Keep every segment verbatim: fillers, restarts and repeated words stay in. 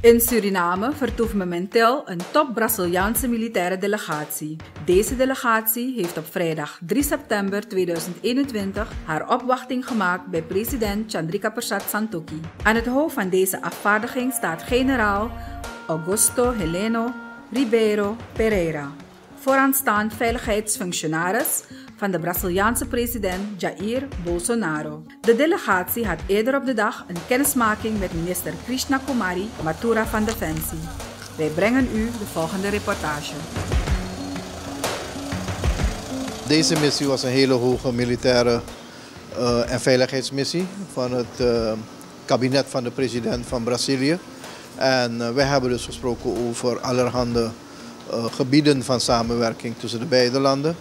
In Suriname vertoeft momenteel een top Braziliaanse militaire delegatie. Deze delegatie heeft op vrijdag drie september tweeduizend eenentwintig haar opwachting gemaakt bij president Chandrika Persat Santokhi. Aan het hoofd van deze afvaardiging staat generaal Augusto Heleno Ribeiro Pereira, vooraanstaand veiligheidsfunctionaris van de Braziliaanse president Jair Bolsonaro. De delegatie had eerder op de dag een kennismaking met minister Krishna Kumari Mathura van Defensie. Wij brengen u de volgende reportage. Deze missie was een hele hoge militaire uh, en veiligheidsmissie van het uh, kabinet van de president van Brazilië. En uh, wij hebben dus gesproken over allerhande uh, gebieden van samenwerking tussen de beide landen.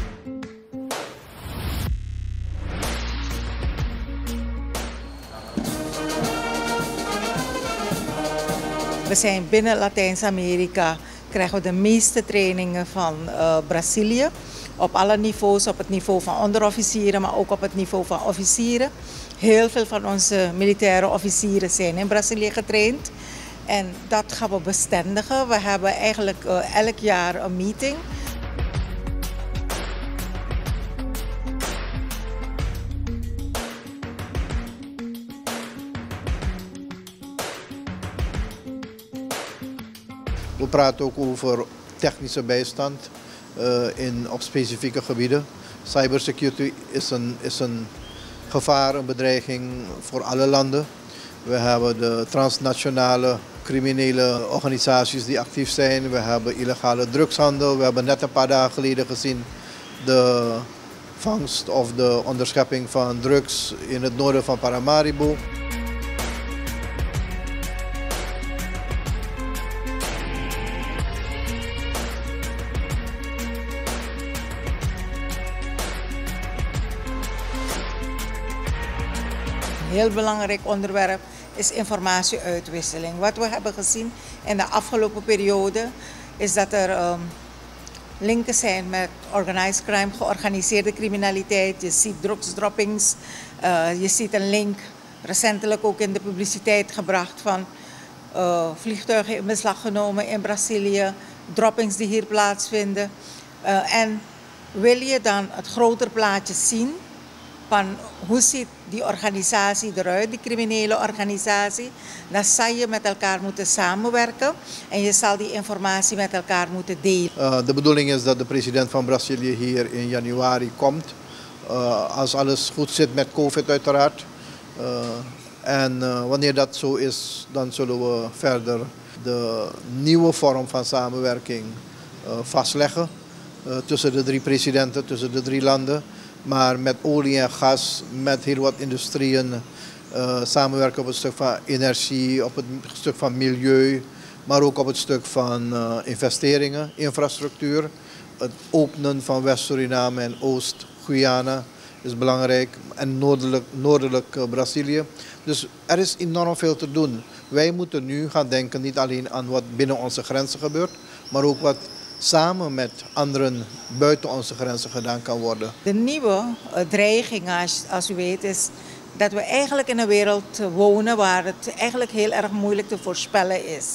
We zijn binnen Latijns-Amerika, krijgen we de meeste trainingen van uh, Brazilië. Op alle niveaus, op het niveau van onderofficieren, maar ook op het niveau van officieren. Heel veel van onze militaire officieren zijn in Brazilië getraind. En dat gaan we bestendigen. We hebben eigenlijk uh, elk jaar een meeting. We praten ook over technische bijstand uh, in, op specifieke gebieden. Cybersecurity is een, is een gevaar, een bedreiging voor alle landen. We hebben de transnationale criminele organisaties die actief zijn. We hebben illegale drugshandel. We hebben net een paar dagen geleden gezien de vangst of de onderschepping van drugs in het noorden van Paramaribo. Een heel belangrijk onderwerp is informatieuitwisseling. Wat we hebben gezien in de afgelopen periode is dat er um, linken zijn met organized crime, georganiseerde criminaliteit. Je ziet drugsdroppings, uh, je ziet een link, recentelijk ook in de publiciteit gebracht van uh, vliegtuigen in beslag genomen in Brazilië, droppings die hier plaatsvinden. Uh, en wil je dan het groter plaatje zien van hoe ziet die organisatie eruit, die criminele organisatie, dan zal je met elkaar moeten samenwerken en je zal die informatie met elkaar moeten delen. Uh, de bedoeling is dat de president van Brazilië hier in januari komt, uh, als alles goed zit met COVID uiteraard. Uh, en uh, wanneer dat zo is, dan zullen we verder de nieuwe vorm van samenwerking uh, vastleggen uh, tussen de drie presidenten, tussen de drie landen. Maar met olie en gas, met heel wat industrieën, uh, samenwerken op het stuk van energie, op het stuk van milieu, maar ook op het stuk van uh, investeringen, infrastructuur. Het openen van West-Suriname en Oost-Guyana is belangrijk en noordelijk, noordelijk uh, Brazilië. Dus er is enorm veel te doen. Wij moeten nu gaan denken niet alleen aan wat binnen onze grenzen gebeurt, maar ook wat samen met anderen buiten onze grenzen gedaan kan worden. De nieuwe dreiging, als, als u weet, is dat we eigenlijk in een wereld wonen waar het eigenlijk heel erg moeilijk te voorspellen is.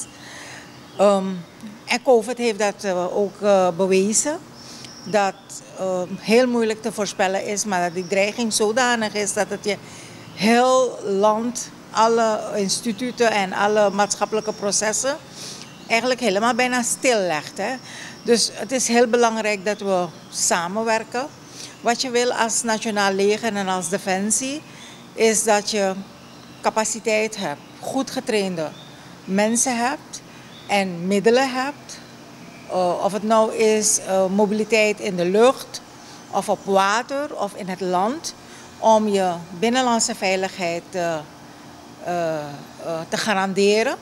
Um, en COVID heeft dat uh, ook uh, bewezen, dat uh, heel moeilijk te voorspellen is, maar dat die dreiging zodanig is dat het je heel land, alle instituten en alle maatschappelijke processen eigenlijk helemaal bijna stillegt. Hè? Dus het is heel belangrijk dat we samenwerken. Wat je wil als nationaal leger en als defensie is dat je capaciteit hebt, goed getrainde mensen hebt en middelen hebt. Uh, of het nou is uh, mobiliteit in de lucht of op water of in het land, om je binnenlandse veiligheid uh, uh, uh, te garanderen.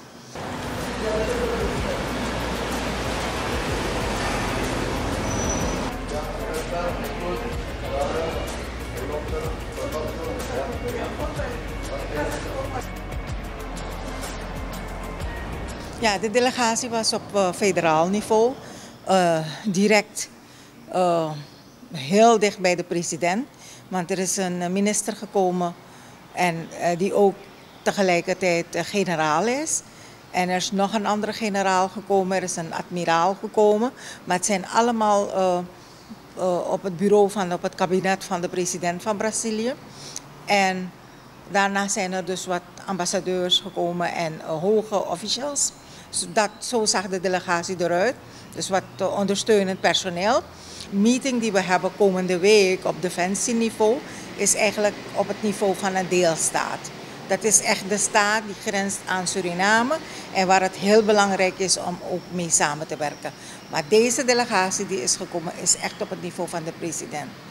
Ja, de delegatie was op uh, federaal niveau, uh, direct uh, heel dicht bij de president. Want er is een minister gekomen en uh, die ook tegelijkertijd uh, generaal is. En er is nog een andere generaal gekomen, er is een admiraal gekomen. Maar het zijn allemaal uh, uh, op het bureau van, op het kabinet van de president van Brazilië. En daarna zijn er dus wat ambassadeurs gekomen en uh, hoge officials. Dus dat, zo zag de delegatie eruit. Dus wat uh, ondersteunend personeel. De meeting die we hebben komende week op defensieniveau is eigenlijk op het niveau van een deelstaat. Dat is echt de staat die grenst aan Suriname en waar het heel belangrijk is om ook mee samen te werken. Maar deze delegatie die is gekomen is echt op het niveau van de president.